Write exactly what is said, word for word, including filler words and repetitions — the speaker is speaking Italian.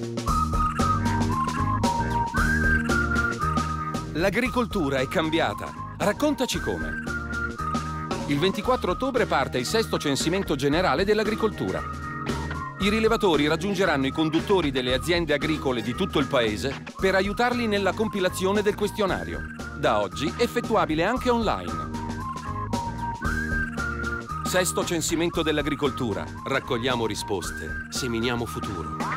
L'agricoltura è cambiata. Raccontaci come. Il ventiquattro ottobre parte il sesto censimento generale dell'agricoltura. I rilevatori raggiungeranno i conduttori delle aziende agricole di tutto il paese per aiutarli nella compilazione del questionario. Da oggi effettuabile anche online. Sesto censimento dell'agricoltura. Raccogliamo risposte, seminiamo futuro.